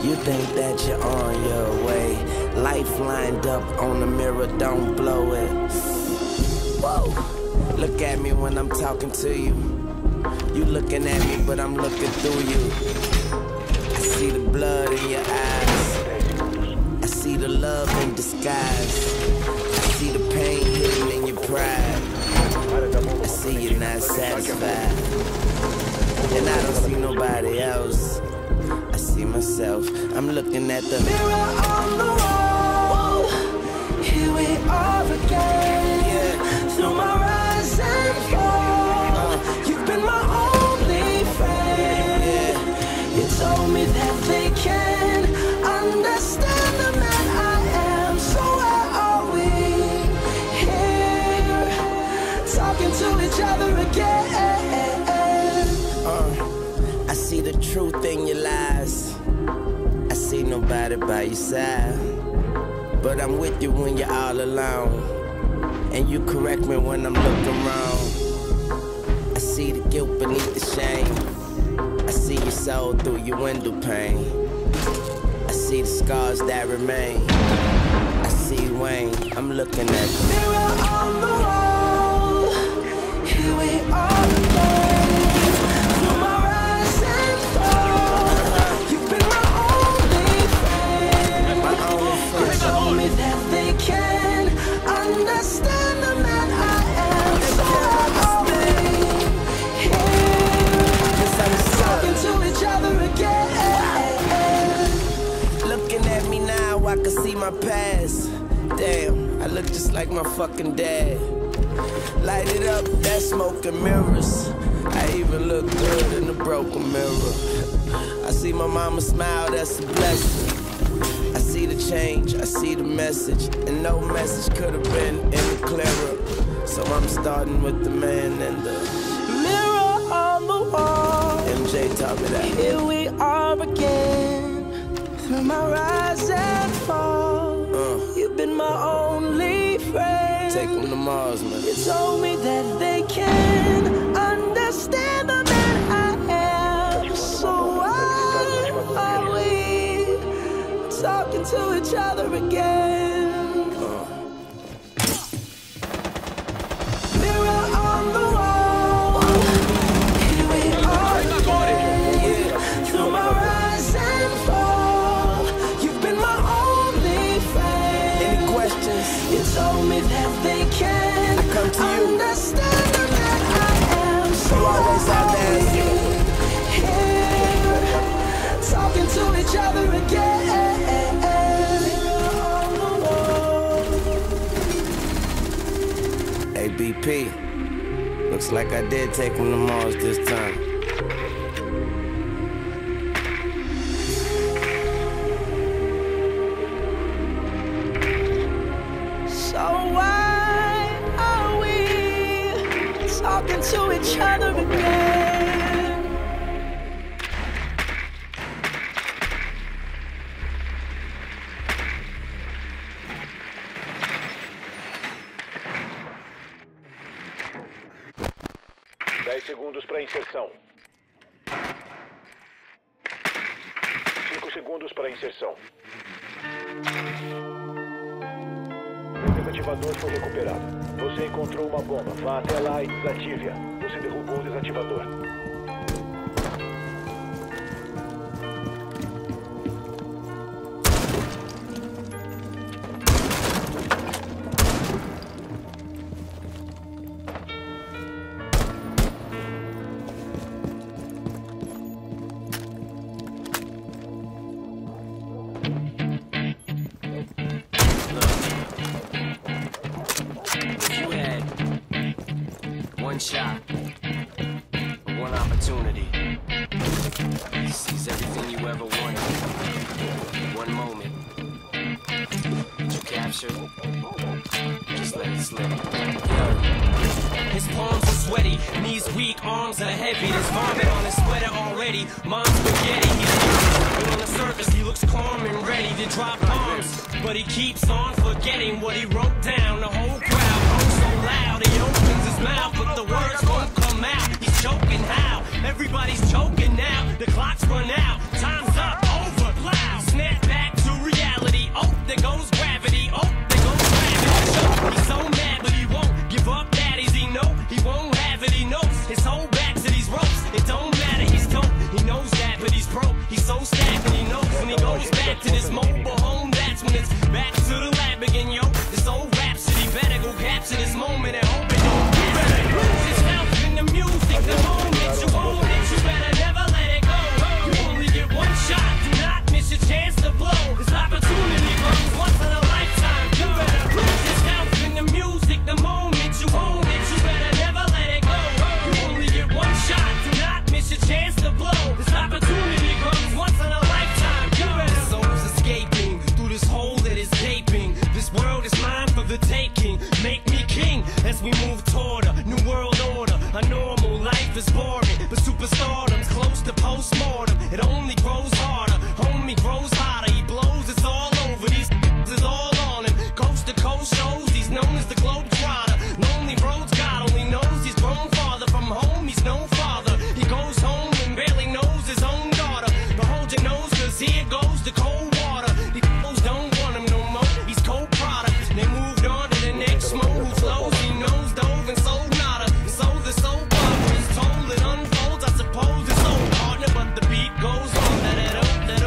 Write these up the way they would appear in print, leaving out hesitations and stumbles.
You think that you're on your way. Life lined up on the mirror, don't blow it. Whoa. Look at me when I'm talking to you. You looking at me, but I'm looking through you. I see the blood in your eyes. I see the love in disguise. I see the pain hidden in your pride. I see you're not satisfied. And I don't see nobody else. I see myself. I'm looking at the mirror on the wall. Here we are again. Yeah. Through my rise and fall, you've been my only friend. Yeah. You told me that they can understand the man I am. So where are we? Here, talking to each other again. I see the truth in your lies. I see nobody by your side. But I'm with you when you're all alone. And you correct me when I'm looking wrong. I see the guilt beneath the shame. I see your soul through your window pane. I see the scars that remain. I see Wayne, I'm looking at the mirror on the wall. Here we are again. Understand the man I am. So are we here, talking to each other again. Looking at me now, I can see my past. Damn, I look just like my fucking dad. Light it up, that smoke and mirrors. I even look good in the broken mirror. I see my mama smile, that's a blessing. I see the change, I see the message, and no message could have been any clearer. So I'm starting with the man and the mirror on the wall. MJ taught me that. Here we are again, through my rise and fall. You've been my only friend. Take them to Mars, man. You told me that they can understand the man I am. So why are we talking to each other again? Mirror on the wall. Here we are again. Through my rise and fall, you've been my only friend. Any questions? You told me that they can understand the man I am. So you always out there here, talking to each other again. BP, looks like I did take him to Mars this time. So why are we talking to each other again? Segundos para inserção. 5 segundos para inserção. O desativador foi recuperado. Você encontrou uma bomba. Vá até lá e desative-a. Você derrubou o desativador. One shot, one opportunity. Seize everything you ever wanted. One moment. Did you capture it? Just let it slip. His palms are sweaty, knees weak, arms are heavy. There's vomit on his sweater already. Mom's spaghetti. But on the surface, he looks calm and ready to drop bombs. But he keeps on forgetting what he wrote down. The whole crowd goes so loud, he opens his mouth, but the words won't come out. He's choking how? Everybody's choking now. The clock's run out. Time's up. Over. Loud. as we move toward a new world order. A normal life is boring, but superstardom's close to postmortem. It only grows harder, homie grows hotter. He blows, it's all over. These is all on him. Coast to coast shows, he's known as the Globetrotter. Lonely roads, God only knows he's grown farther from home. He's no father. He goes home and barely knows his own daughter. But hold your nose, cause here goes the cold water. These fools don't want him no more. He's cold product. They moved on to the next mo who flows. He knows dove and sold nada. So the soul bubble is told, it unfolds. I suppose it's so partner, but the beat goes on. That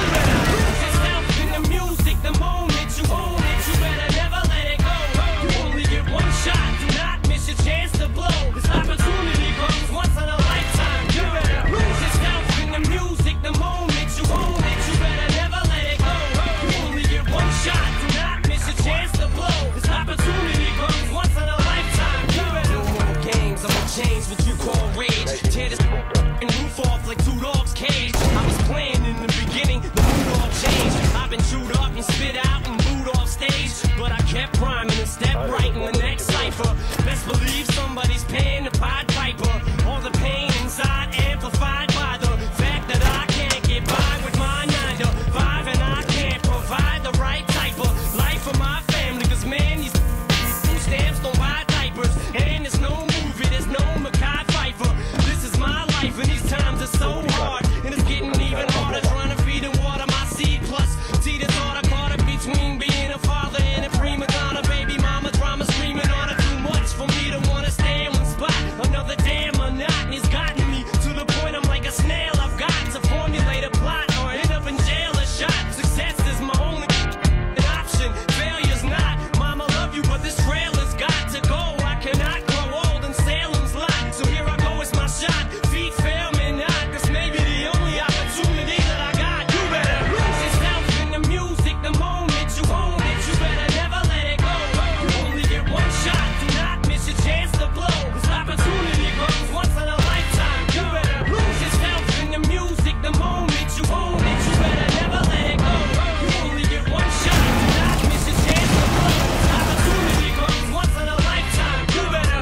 lose yourself in the music the moment you own it. You better never let it go. You only get one shot. Do not miss your chance to blow. This opportunity comes once in a lifetime. You better lose yourself in the music the moment you own it. You better never let it go. You only get one shot. Do not miss your chance to blow. This opportunity comes once in a lifetime. You better no more games. I'm gonna change what you call rage. Tear this and roof off like two dogs' cage. I was playing in the beginning, the mood all changed. I've been chewed up and spit out and booed off stage, but I kept rhyming and stepped right in the next cipher. Best believe somebody's paying the Pied Piper. All the pain inside amplified by the fact that I can't get by with my 9 to 5, and I can't provide the right type of life for my family. Cause man, these food stamps don't buy diapers, and there's no movie, there's no Mackay Pfeiffer. This is my life, and these times are so hard, and it's getting even harder trying to feed and water my seed. Plus, see the thought I caught up between being a father and a prima donna. Baby mama drama screaming on her, too much for me to wanna stay in one spot. Another damn monotony's gotten me to the point I'm like a snail. I've got to formulate a plot or end up in jail or shot. Success is my only option, failure's not. Mama love you, but this trail has got to go. I cannot grow old in Salem's lot, so here I go, it's my shot. Feet fail me not, this may be the only opportunity that I got. You better lose yourself in the music the moment you own it. You better never let it go. You only get one shot, do not miss your chance to blow. This opportunity comes once in a lifetime. You better lose yourself in the music the moment you own it. You better never let it go. You only get one shot, do not miss your chance to blow. This opportunity comes once in a lifetime. You better.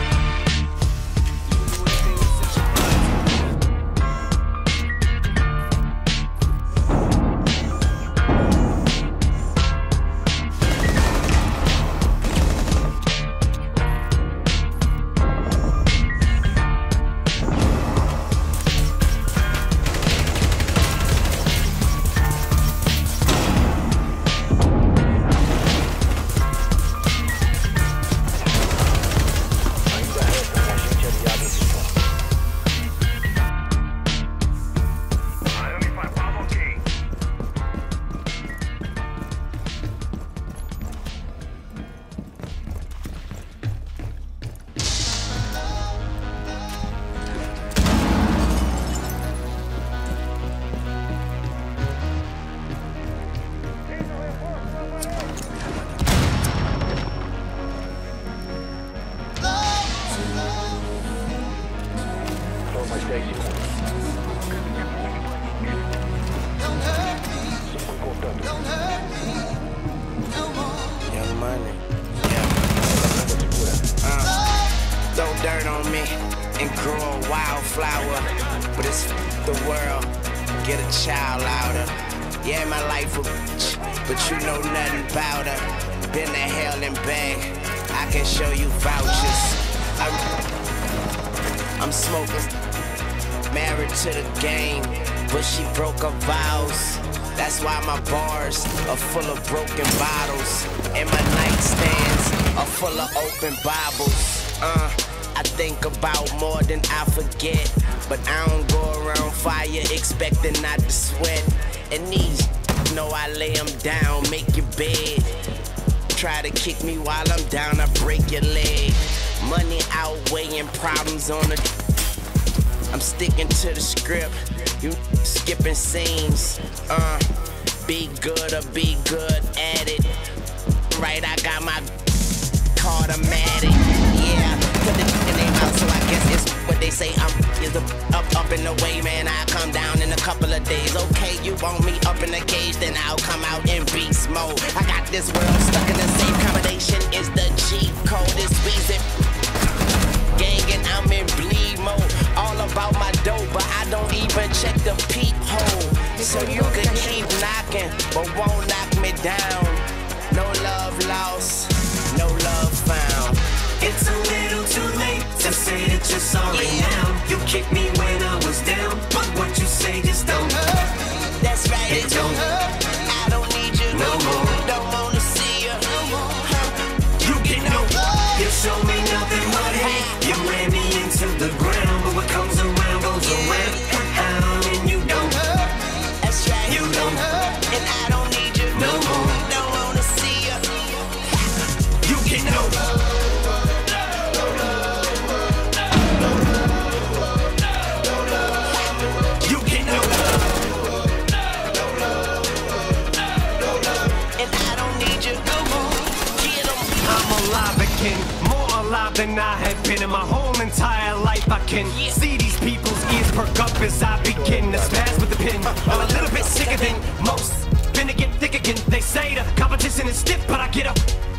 Ainda resta um agente aliado de volta. Só mais 10 segundos. 5 e contando. Young Money. Throw dirt on me and grow a wildflower, but it's the world. Get a child louder. Yeah, my life a bitch, but you know nothing about her. Been to hell and back. I can show you vouchers. I'm smoking, married to the game, but she broke her vows. That's why my bars are full of broken bottles, and my nightstands are full of open Bibles. I think about more than I forget, but I don't go around fire expecting not to sweat. And these know I lay them down, make your bed. Try to kick me while I'm down, I break your leg. Money outweighing problems on the. I'm sticking to the script, you skipping scenes. Be good or be good at it. Right, I got my automatic. Yeah, put the name out, so I guess it's what they say. I'm up in the way, man. I come down in the couple of days. Okay, you want me up in the cage, then I'll come out in beast mode. I got this world stuck in the same combination. Is the cheat code, it's Weezy gang and I'm in bleed mode. All about my dough, but I don't even check the peephole. So you can keep knocking, but won't knock me down. No love lost, no love found. It's a little too late to say that you're sorry now. You kicked me when I was down, but what you say just don't hurt. That's right, It don't hurt. I don't need you No more. Don't wanna see you no more. You get no love. You show me nothing but hate. You ran me into the ground, but what comes around goes around. And you don't hurt. That's right, You don't hurt. and I don't need you No more. Don't wanna see you. You get no love. You get no love. And I don't need you no more. Get 'em. I'm alive again, more alive than I have been in my whole entire life. I can see these people's ears perk up as I begin to spaz with the pen. I'm a little bit sicker than most, finna get thick again. They say the competition is stiff, but I get up.